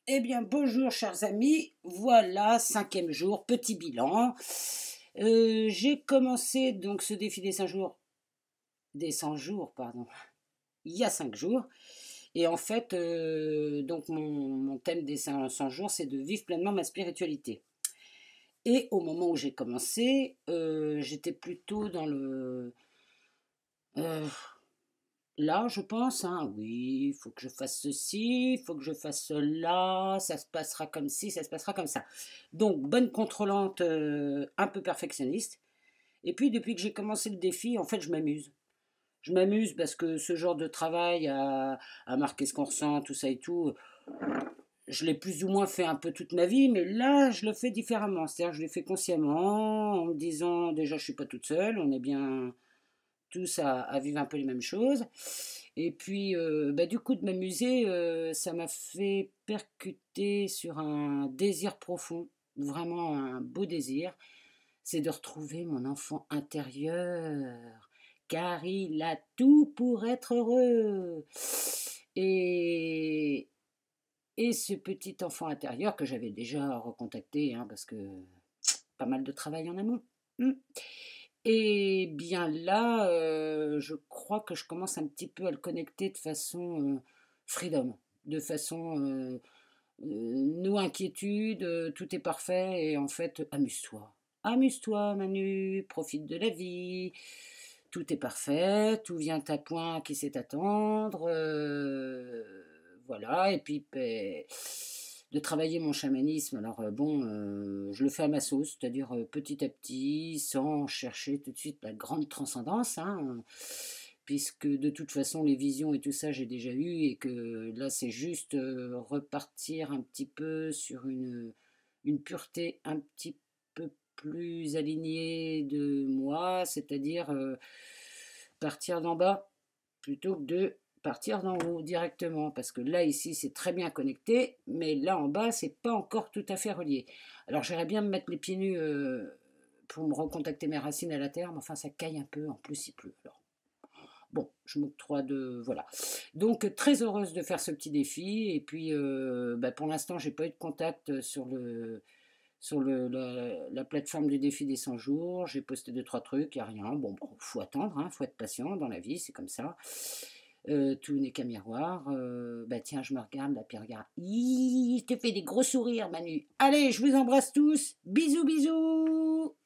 Eh bien, bonjour chers amis, voilà, cinquième jour, petit bilan. J'ai commencé donc ce défi des 100 jours, pardon, il y a 5 jours. Et en fait, donc mon thème des 100 jours, c'est de vivre pleinement ma spiritualité. Et au moment où j'ai commencé, j'étais plutôt dans le... euh, là, je pense, hein, oui, il faut que je fasse ceci, il faut que je fasse cela, ça se passera comme ci, ça se passera comme ça. Donc, bonne contrôlante, un peu perfectionniste. Et puis, depuis que j'ai commencé le défi, en fait, je m'amuse. Je m'amuse parce que ce genre de travail à marquer ce qu'on ressent, tout ça et tout, je l'ai plus ou moins fait un peu toute ma vie, mais là, je le fais différemment. C'est-à-dire, je le fais consciemment, en me disant, déjà, je suis pas toute seule, on est bien tous à vivre un peu les mêmes choses. Et puis, bah, du coup, de m'amuser, ça m'a fait percuter sur un désir profond, vraiment un beau désir, c'est de retrouver mon enfant intérieur, car il a tout pour être heureux. Et, et ce petit enfant intérieur que j'avais déjà recontacté, hein, parce que pas mal de travail en amont. Et bien là, je crois que je commence un petit peu à le connecter de façon freedom, de façon no inquiétude, tout est parfait et en fait, amuse-toi. Amuse-toi, Manu, profite de la vie. Tout est parfait, tout vient à point qui sait attendre. Voilà, et puis ben, de travailler mon chamanisme. Alors bon, je le fais à ma sauce, c'est-à-dire petit à petit, sans chercher tout de suite la grande transcendance, hein, puisque de toute façon les visions et tout ça j'ai déjà eu et que là c'est juste repartir un petit peu sur une pureté un petit peu plus alignée de moi, c'est-à-dire partir d'en bas plutôt que de partir d'en haut directement, parce que là ici c'est très bien connecté, mais là en bas c'est pas encore tout à fait relié. Alors j'aimerais bien me mettre les pieds nus pour me recontacter mes racines à la terre, mais enfin ça caille un peu, en plus il pleut. Alors bon, je m'octroie de... Voilà. Donc, très heureuse de faire ce petit défi. Et puis, bah, pour l'instant, j'ai pas eu de contact sur la plateforme du défi des 100 jours. J'ai posté deux, trois trucs, il n'y a rien. Bon, faut attendre, hein, faut être patient dans la vie, c'est comme ça. Tout n'est qu'un miroir. Bah tiens, je me regarde, la puis regarde. Il te fait des gros sourires, Manu. Allez, je vous embrasse tous. Bisous, bisous.